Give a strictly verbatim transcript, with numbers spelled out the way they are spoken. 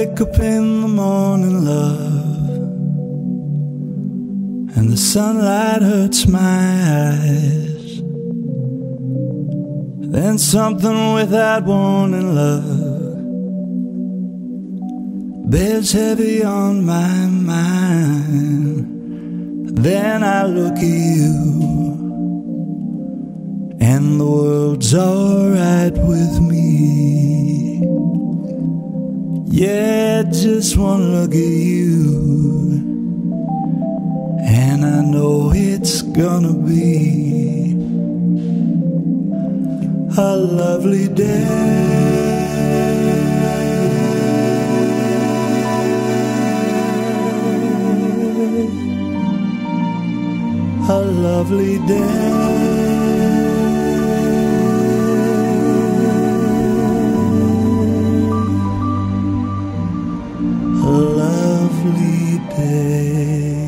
wake up in the morning, love, and the sunlight hurts my eyes. Then something without warning, love, bears heavy on my mind. Then I look at you, and the world's alright with me. Yeah, just one look at you, and I know it's gonna be a lovely day. A lovely day. A lovely day.